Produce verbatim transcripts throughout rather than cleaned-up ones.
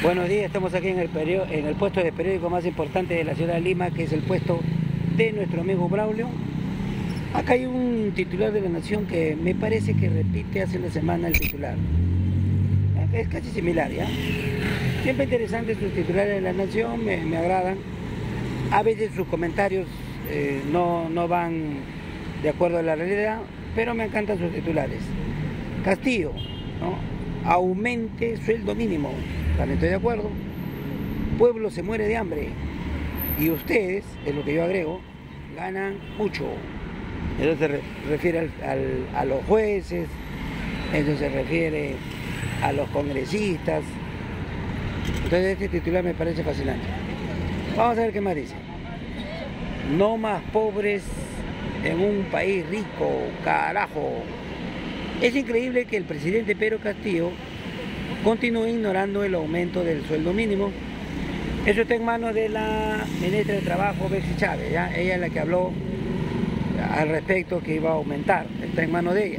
Buenos días, estamos aquí en el, periódico, en el puesto de periódico más importante de la ciudad de Lima, que es el puesto de nuestro amigo Braulio. Acá hay un titular de La Nación que me parece que repite hace una semana el titular. Es casi similar, ¿ya? Siempre interesantes sus titulares de La Nación, me, me agradan. A veces sus comentarios eh, no, no van de acuerdo a la realidad, pero me encantan sus titulares. Castillo, ¿no? Aumente sueldo mínimo, también estoy de acuerdo. Pueblo se muere de hambre y ustedes, es lo que yo agrego, ganan mucho. Eso se re refiere al, al, a los jueces, eso se refiere a los congresistas. Entonces este titular me parece fascinante. Vamos a ver qué más dice. No más pobres en un país rico, carajo. Es increíble que el presidente Pedro Castillo continúe ignorando el aumento del sueldo mínimo. Eso está en manos de la ministra de Trabajo, Betsy Chávez, ¿ya? Ella es la que habló al respecto que iba a aumentar, está en manos de ella.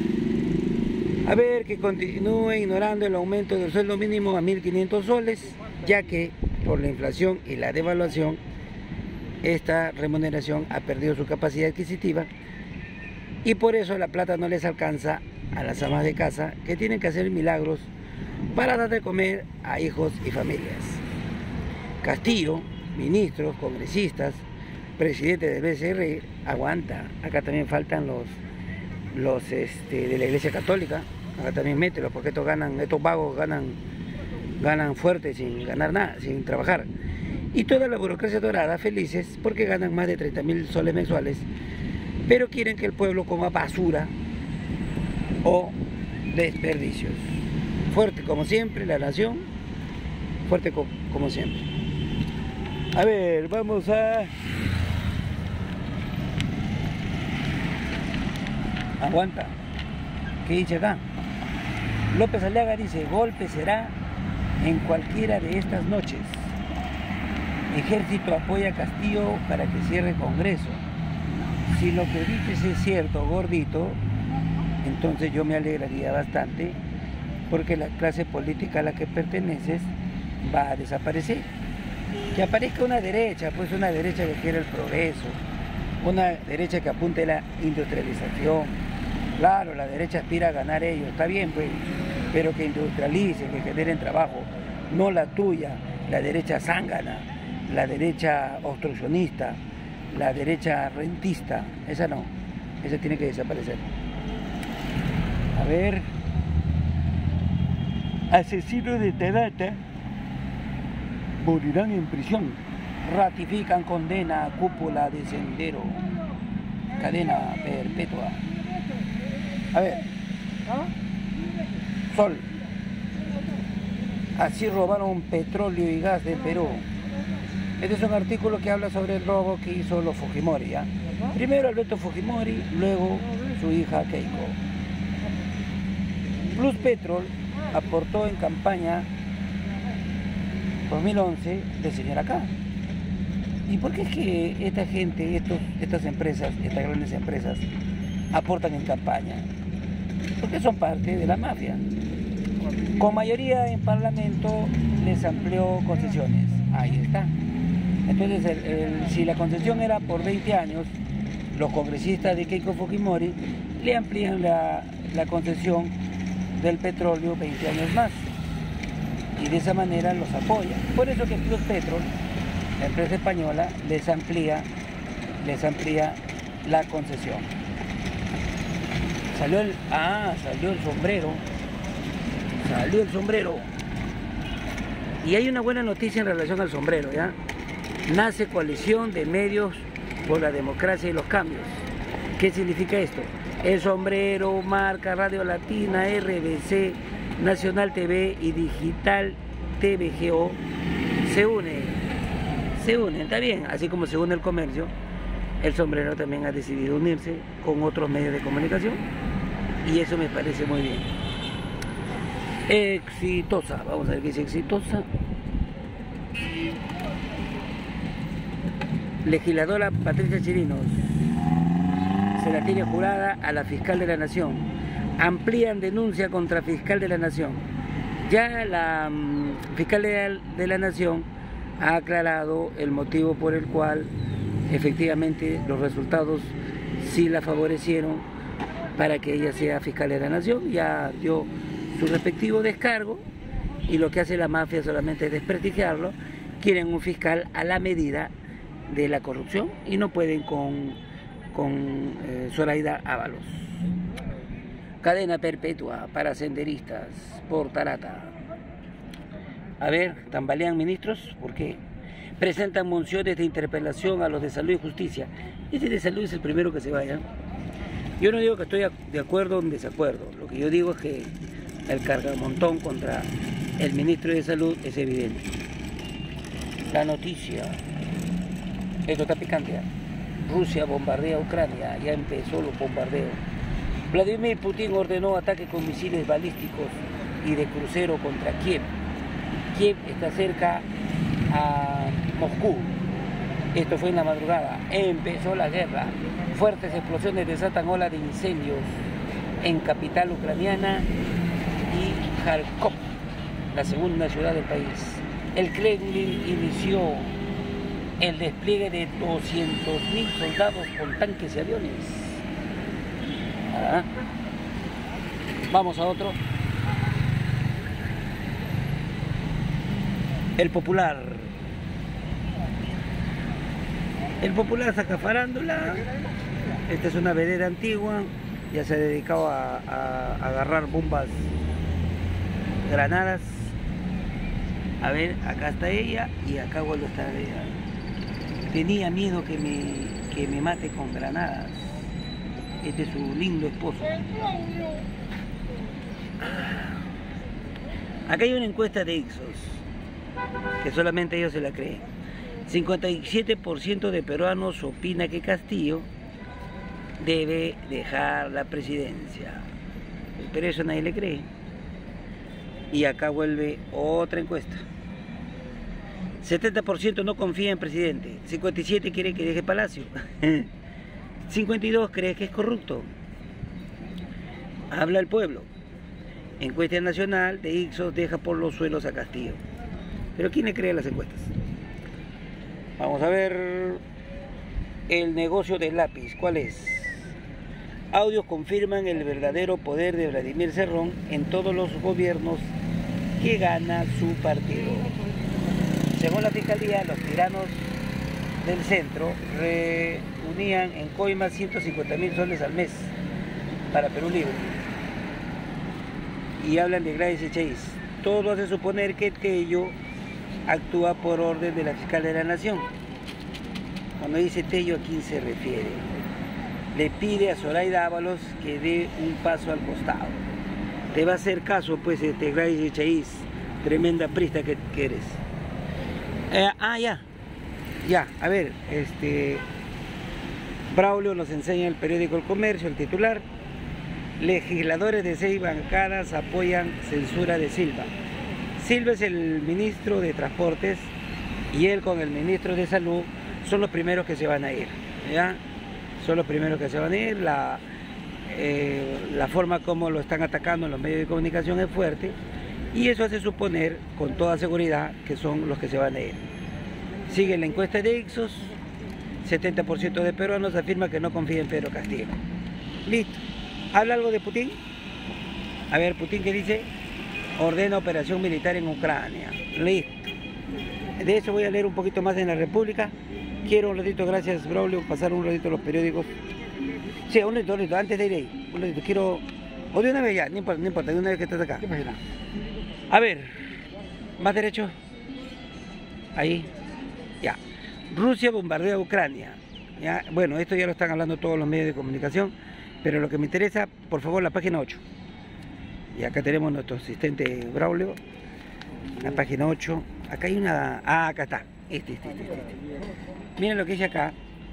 A ver, que continúe ignorando el aumento del sueldo mínimo a mil quinientos soles, ya que por la inflación y la devaluación, esta remuneración ha perdido su capacidad adquisitiva y por eso la plata no les alcanza a las amas de casa que tienen que hacer milagros para dar de comer a hijos y familias. Castillo, ministros, congresistas, presidente del B C R, aguanta. Acá también faltan los, los este, de la Iglesia Católica, acá también mételos, porque estos ganan, estos vagos ganan, ganan fuerte sin ganar nada, sin trabajar. Y toda la burocracia dorada felices porque ganan más de treinta mil soles mensuales, pero quieren que el pueblo coma basura o desperdicios. Fuerte como siempre, La Nación, fuerte co como siempre. A ver, vamos a... Aguanta. ¿Qué dice acá? López Aliaga dice, golpe será en cualquiera de estas noches. Ejército apoya a Castillo para que cierre Congreso. Si lo que dices es cierto, gordito, entonces yo me alegraría bastante porque la clase política a la que perteneces va a desaparecer. Que aparezca una derecha, pues una derecha que quiere el progreso, una derecha que apunte a la industrialización. Claro, la derecha aspira a ganar ellos, está bien, pues, pero que industrialicen, que generen trabajo, no la tuya, la derecha zángana, la derecha obstruccionista, la derecha rentista, esa no, esa tiene que desaparecer. A ver, asesinos de Tadata morirán en prisión, ratifican condena a cúpula de Sendero, cadena perpetua. A ver, Sol, así robaron petróleo y gas de Perú. Este es un artículo que habla sobre el robo que hizo los Fujimori, ¿ya? Primero Alberto Fujimori, luego su hija Keiko. Plus Petrol aportó en campaña dos mil once de señora K. ¿Y por qué es que esta gente, estos, estas empresas, estas grandes empresas, aportan en campaña? Porque son parte de la mafia. Con mayoría en Parlamento les amplió concesiones. Ahí está. Entonces, el, el, si la concesión era por veinte años, los congresistas de Keiko Fujimori le amplían la, la concesión del petróleo veinte años más. Y de esa manera los apoya. Por eso que Plus Petrol, la empresa española, les amplía, les amplía la concesión. Salió el, ah, salió el sombrero, salió el sombrero. Y hay una buena noticia en relación al sombrero, ¿ya? Nace coalición de medios por la democracia y los cambios. ¿Qué significa esto? El Sombrero, Marca, Radio Latina, R B C, Nacional T V y Digital T V G O se unen, se unen, está bien, así como se une el comercio, el Sombrero también ha decidido unirse con otros medios de comunicación y eso me parece muy bien. Exitosa, vamos a ver qué dice exitosa. Legisladora Patricia Chirinos se la tiene jurada a la fiscal de la Nación. Amplían denuncia contra fiscal de la Nación. Ya la um, Fiscalía de la Nación ha aclarado el motivo por el cual efectivamente los resultados sí la favorecieron para que ella sea fiscal de la Nación. Ya dio su respectivo descargo y lo que hace la mafia solamente es desprestigiarlo. Quieren un fiscal a la medida de la corrupción y no pueden con, con eh, Zoraida Ábalos. Cadena perpetua para senderistas por Tarata. A ver, tambalean ministros, ¿por qué? Presentan mociones de interpelación a los de Salud y Justicia. Ese de Salud es el primero que se vaya. Yo no digo que estoy de acuerdo o en desacuerdo. Lo que yo digo es que el cargamontón contra el ministro de Salud es evidente. La noticia. Esto está picante. ¿eh? Rusia bombardea a Ucrania. Ya empezó los bombardeos. Vladimir Putin ordenó ataque con misiles balísticos y de crucero contra Kiev. Kiev está cerca a Moscú. Esto fue en la madrugada. Empezó la guerra. Fuertes explosiones desatan ola de incendios en capital ucraniana y Kharkov, la segunda ciudad del país. El Kremlin inició el despliegue de doscientos mil soldados con tanques y aviones. ¿Ah? Vamos a otro. El Popular. El Popular saca farándula. Esta es una vereda antigua. Ya se ha dedicado a, a, a agarrar bombas, granadas. A ver, acá está ella y acá vuelve a estar ella. Tenía miedo que me, que me mate con granadas. Este es su lindo esposo. Acá hay una encuesta de Ipsos, que solamente ellos se la creen. cincuenta y siete por ciento de peruanos opina que Castillo debe dejar la presidencia. Pero eso nadie le cree. Y acá vuelve otra encuesta. setenta por ciento no confía en presidente. cincuenta y siete por ciento quiere que deje Palacio. cincuenta y dos por ciento cree que es corrupto. Habla el pueblo. Encuesta nacional de Ipsos deja por los suelos a Castillo. Pero ¿quién le cree las encuestas? Vamos a ver el negocio del lápiz. ¿Cuál es? Audios confirman el verdadero poder de Vladimir Cerrón en todos los gobiernos que gana su partido. Según la Fiscalía, los tiranos del centro reunían en coimas ciento cincuenta mil soles al mes para Perú Libre. Y hablan de Gladys Echeis. Todo hace suponer que Tello actúa por orden de la fiscal de la Nación. Cuando dice Tello, ¿a quién se refiere? Le pide a Zoraida Ábalos que dé un paso al costado. Te va a hacer caso, pues, este Gladys Echeis, tremenda prista que, que eres. Eh, ah, ya. Ya, a ver, este... Braulio nos enseña el periódico El Comercio, el titular. Legisladores de seis bancadas apoyan censura de Silva. Silva es el ministro de Transportes y él con el ministro de Salud son los primeros que se van a ir, ¿ya? Son los primeros que se van a ir. La, eh, la forma como lo están atacando en los medios de comunicación es fuerte y eso hace suponer con toda seguridad que son los que se van a ir. Sigue la encuesta de Ipsos. setenta por ciento de peruanos afirma que no confía en Pedro Castillo. Listo. ¿Habla algo de Putin? A ver, Putin, ¿qué dice? Ordena operación militar en Ucrania. Listo. De eso voy a leer un poquito más en La República. Quiero un ratito, gracias Braulio, pasar un ratito los periódicos. Sí, un ratito, un ratito, antes de ir ahí. Un ratito, quiero... O de una vez ya, no importa, no importa, de una vez que estás acá. A ver, más derecho. Ahí. Ya. Rusia bombardea a Ucrania. Ya, bueno, esto ya lo están hablando todos los medios de comunicación, pero lo que me interesa, por favor, la página ocho. Y acá tenemos nuestro asistente Braulio. La página ocho. Acá hay una... Ah, acá está. Este, este, este, este. Miren lo que dice acá.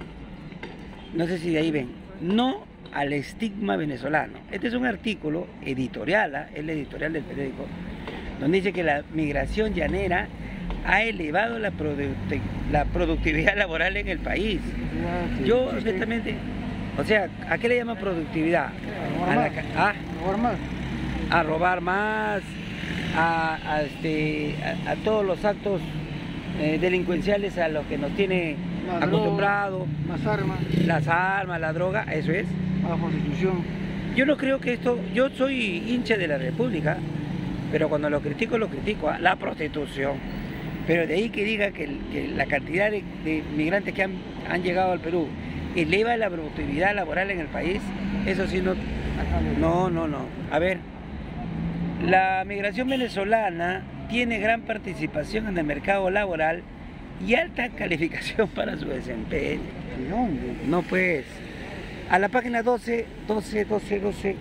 No sé si de ahí ven. No al estigma venezolano. Este es un artículo editorial, ¿eh? Es el editorial del periódico, donde dice que la migración llanera ha elevado la, producti la productividad laboral en el país. Yo, honestamente, o sea, ¿a qué le llaman productividad? A, la, a, robar más. a robar más, a, a, este, a, a todos los actos eh, delincuenciales a los que nos tiene más acostumbrado, droga, más armas, las armas, la droga, eso es. más prostitución. Yo no creo que esto, yo soy hincha de la República, pero cuando lo critico, lo critico, ¿eh? La prostitución. Pero de ahí que diga que, que la cantidad de, de migrantes que han, han llegado al Perú eleva la productividad laboral en el país, eso sí no, no, no, no. A ver, la migración venezolana tiene gran participación en el mercado laboral y alta calificación para su desempeño. No, no pues, a la página doce, doce, doce, doce,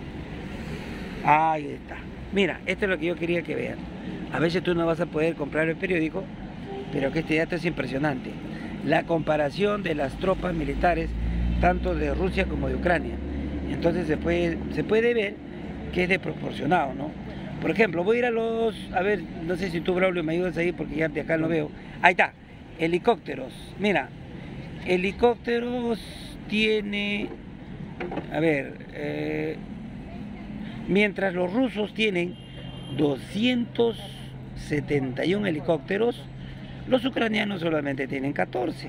ahí está. Mira, esto es lo que yo quería que vean. A veces tú no vas a poder comprar el periódico, pero que este dato es impresionante. La comparación de las tropas militares, tanto de Rusia como de Ucrania. Entonces se puede, se puede ver que es desproporcionado, ¿no? Por ejemplo, voy a ir a los, a ver, no sé si tú, Braulio, me ayudas ahí porque ya de acá no veo. Ahí está, helicópteros. Mira, helicópteros tiene, a ver, eh, mientras los rusos tienen doscientos setenta y uno helicópteros, los ucranianos solamente tienen catorce.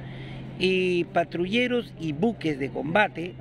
Y patrulleros y buques de combate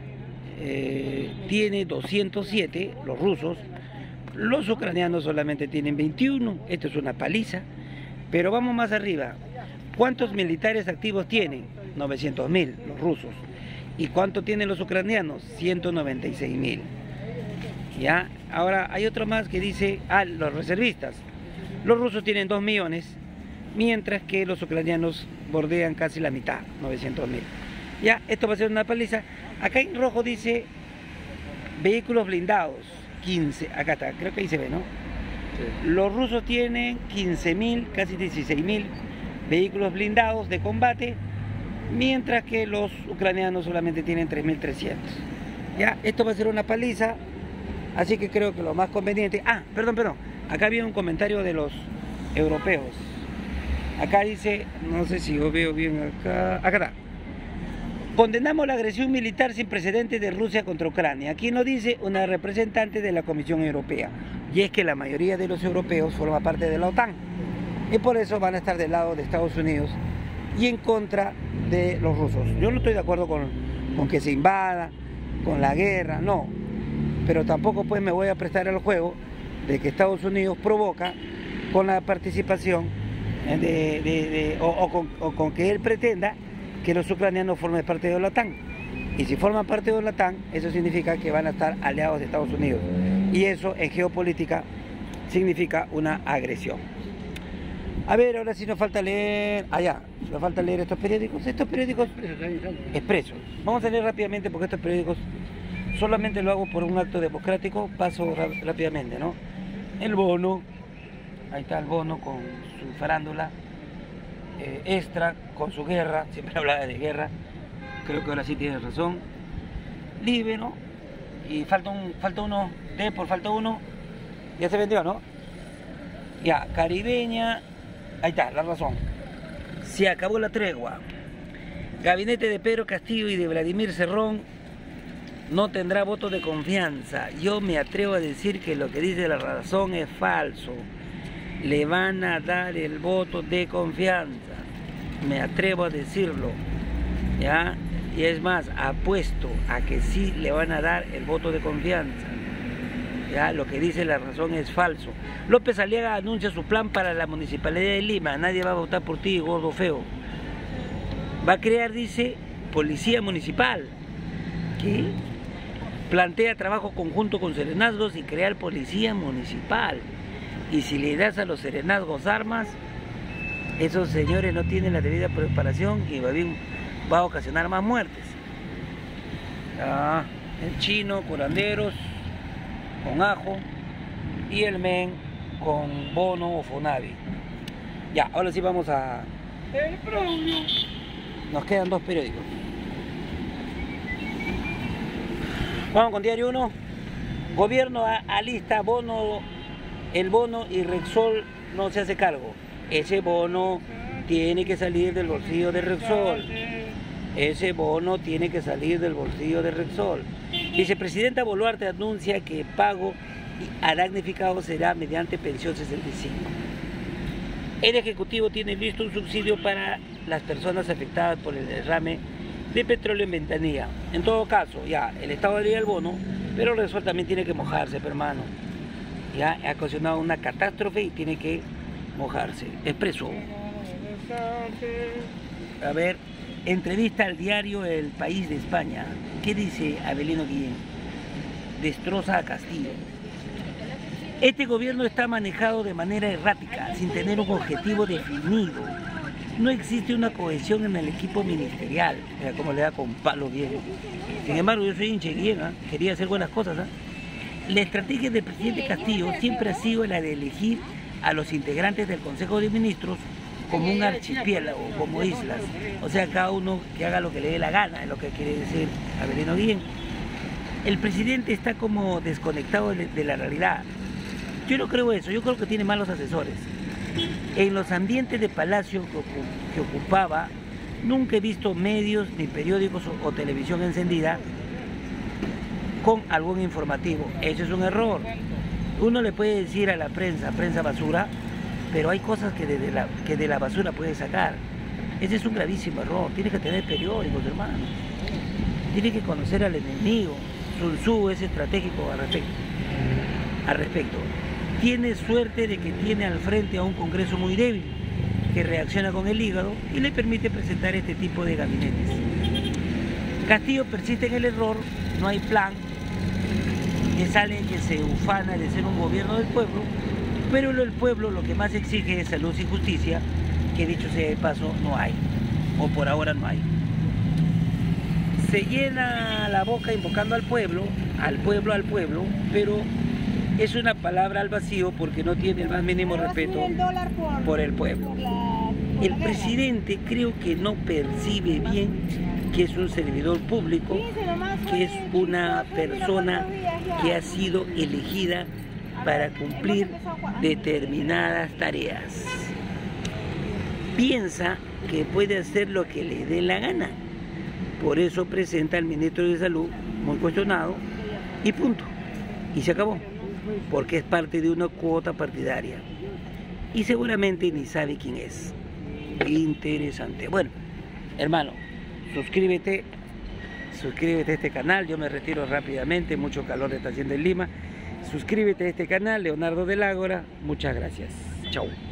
eh, tiene doscientos siete, los rusos. Los ucranianos solamente tienen veintiuno, esto es una paliza. Pero vamos más arriba. ¿Cuántos militares activos tienen? novecientos mil, los rusos. ¿Y cuánto tienen los ucranianos? ciento noventa y seis mil. ¿Ya? Ahora hay otro más que dice, ah, los reservistas. Los rusos tienen dos millones, mientras que los ucranianos bordean casi la mitad, novecientos mil. Ya, esto va a ser una paliza. Acá en rojo dice vehículos blindados, quince, acá está, creo que ahí se ve, ¿no? Sí. Los rusos tienen quince mil, casi dieciséis mil vehículos blindados de combate, mientras que los ucranianos solamente tienen tres mil trescientos. Ya, esto va a ser una paliza, así que creo que lo más conveniente... Ah, perdón, perdón, acá había un comentario de los europeos. Acá dice, no sé si yo veo bien acá, acá está. Condenamos la agresión militar sin precedentes de Rusia contra Ucrania. Aquí nos dice una representante de la Comisión Europea. Y es que la mayoría de los europeos forma parte de la OTAN. Y por eso van a estar del lado de Estados Unidos y en contra de los rusos. Yo no estoy de acuerdo con, con que se invada, con la guerra, no. Pero tampoco pues me voy a prestar al juego de que Estados Unidos provoca con la participación de, de, de, o, o, con, o con que él pretenda que los ucranianos formen parte de la OTAN. Y si forman parte de la OTAN, eso significa que van a estar aliados de Estados Unidos. Y eso en geopolítica significa una agresión. A ver, ahora sí nos falta leer, allá, ah, nos falta leer estos periódicos. Estos periódicos expresos. Vamos a leer rápidamente porque estos periódicos solamente lo hago por un acto democrático, paso rápidamente, ¿no? El Bono, ahí está el Bono con su farándula. Eh, Extra con su guerra, siempre hablaba de guerra, creo que ahora sí tiene razón. Libre, ¿no? Y falta un, falta uno, D por falta uno, ya se vendió, ¿no? Ya, Caribeña, ahí está, la razón. Se acabó la tregua. Gabinete de Pedro Castillo y de Vladimir Cerrón no tendrá voto de confianza. Yo me atrevo a decir que lo que dice la razón es falso. Le van a dar el voto de confianza, me atrevo a decirlo, ¿ya? Y es más, apuesto a que sí le van a dar el voto de confianza, ¿ya? Lo que dice la razón es falso. López Aliaga anuncia su plan para la Municipalidad de Lima, nadie va a votar por ti, gordo feo. Va a crear, dice, Policía Municipal, ¿qué? Plantea trabajo conjunto con serenazgos y crear Policía Municipal. Y si le das a los serenazgos armas, esos señores no tienen la debida preparación y va a, va a ocasionar más muertes. Ah, el chino, curanderos, con ajo, y el men con Bono o Fonavi. Ya, ahora sí vamos a... El Braulio. Nos quedan dos periódicos. Vamos con Diario uno. Gobierno alista bono... El bono y Repsol no se hace cargo. Ese bono tiene que salir del bolsillo de Repsol. Ese bono tiene que salir del bolsillo de Repsol. Vicepresidenta Boluarte anuncia que pago a damnificado será mediante pensión sesenta y cinco. El Ejecutivo tiene listo un subsidio para las personas afectadas por el derrame de petróleo en Ventanilla. En todo caso, ya, el Estado daría el bono, pero el Resol también tiene que mojarse, hermano. Ya ha ocasionado una catástrofe y tiene que mojarse. Expreso. A ver, entrevista al diario El País de España. ¿Qué dice Avelino Guillén? Destroza a Castillo. Este gobierno está manejado de manera errática, sin tener un objetivo definido. No existe una cohesión en el equipo ministerial. Mira cómo le da con palo bien. Sin embargo, yo soy hincha de Guillén, ¿eh? Quería hacer buenas cosas. ¿eh? La estrategia del presidente Castillo siempre ha sido la de elegir a los integrantes del Consejo de Ministros como un archipiélago, como islas. O sea, cada uno que haga lo que le dé la gana, es lo que quiere decir Avelino Guillén. El presidente está como desconectado de, de la realidad. Yo no creo eso, yo creo que tiene malos asesores. En los ambientes de palacio que, que ocupaba, nunca he visto medios, ni periódicos o, o televisión encendida con algún informativo. Eso es un error. Uno le puede decir a la prensa, prensa basura, pero hay cosas que de la, que de la basura puede sacar. Ese es un gravísimo error. Tiene que tener periódicos, hermano. Tiene que conocer al enemigo. Sun Tzu es estratégico al respecto. Al respecto. Tiene suerte de que tiene al frente a un Congreso muy débil, que reacciona con el hígado y le permite presentar este tipo de gabinetes. Castillo persiste en el error, no hay plan, que sale que se ufana de ser un gobierno del pueblo, pero el pueblo lo que más exige es salud y justicia, que dicho sea de paso no hay, o por ahora no hay. Se llena la boca invocando al pueblo, al pueblo, al pueblo, pero es una palabra al vacío porque no tiene el más mínimo respeto por el pueblo. El presidente creo que no percibe bien que es un servidor público, que es una persona que ha sido elegida para cumplir determinadas tareas. Piensa que puede hacer lo que le dé la gana. Por eso presenta al ministro de Salud muy cuestionado y punto. Y se acabó. Porque es parte de una cuota partidaria. Y seguramente ni sabe quién es. Interesante. Bueno, hermano, suscríbete. Suscríbete a este canal. Yo me retiro rápidamente. Mucho calor está haciendo en Lima. Suscríbete a este canal, Leonardo del Ágora. Muchas gracias. Chau.